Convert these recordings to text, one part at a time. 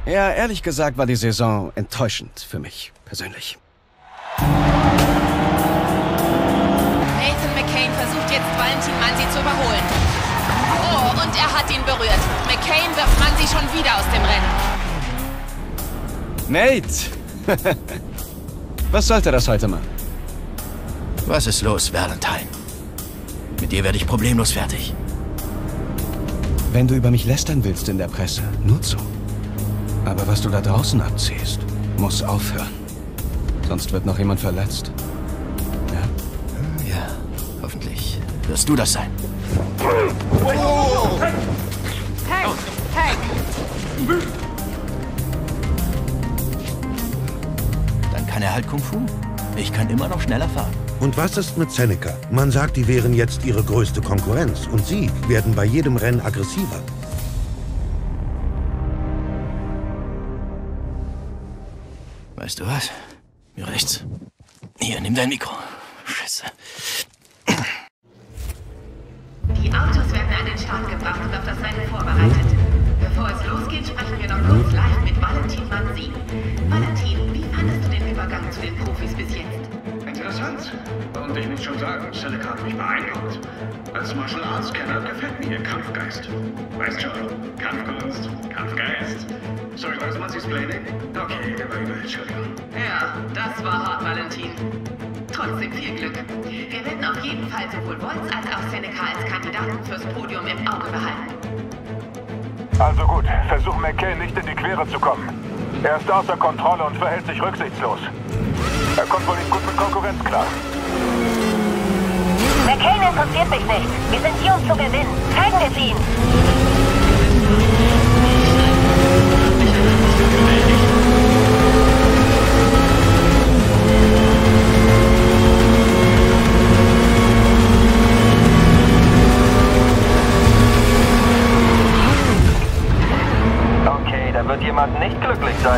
Ja, ehrlich gesagt war die Saison enttäuschend für mich, persönlich. Nathan McCain versucht jetzt, Valentin Mansi zu überholen. Oh, und er hat ihn berührt. McCain wirft Mansi schon wieder aus dem Rennen. Nate! Was sollte das heute mal? Was ist los, Valentine? Mit dir werde ich problemlos fertig. Wenn du über mich lästern willst in der Presse, nur zu. Aber was du da draußen abziehst, muss aufhören. Sonst wird noch jemand verletzt. Ja? Ja, hoffentlich wirst du das sein. Hey! Hey! Dann kann er halt Kung Fu. Ich kann immer noch schneller fahren. Und was ist mit Seneca? Man sagt, die wären jetzt ihre größte Konkurrenz. Und sie werden bei jedem Rennen aggressiver. Weißt du was? Mir rechts. Hier, nimm dein Mikro. Scheiße. Die Autos werden an den Start gebracht und auf das Rennen vorbereitet. Bevor es losgeht, sprechen wir noch kurz live mit Valentin Mansi. Valentin, wie fandest du den Übergang zu den Profis bis jetzt? Interessant. Und ich muss schon sagen, Seneca hat mich beeindruckt. Als Martial Arts Kenner gefällt mir ihr Kampfgeist. Weißt schon, Kampfkunst, Kampfgeist. Sorry, was Mansis Planning? Okay, der war übel, Entschuldigung. Ja, das war hart, Valentin. Trotzdem viel Glück. Wir werden auf jeden Fall sowohl Wolz als auch Seneca als Kandidaten fürs Podium im Auge behalten. Also gut, versuch McCain nicht in die Quere zu kommen. Er ist außer Kontrolle und verhält sich rücksichtslos. Er kommt wohl nicht gut mit Konkurrenz klar. McCain interessiert mich nicht. Wir sind hier, um zu gewinnen. Zeigen wir es ihm. Okay, da wird jemand nicht glücklich sein.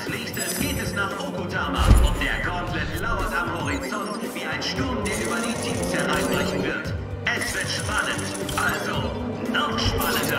Als nächstes geht es nach Okutama und der Gauntlet lauert am Horizont wie ein Sturm, der über die Teams hereinbrechen wird. Es wird spannend, also noch spannender.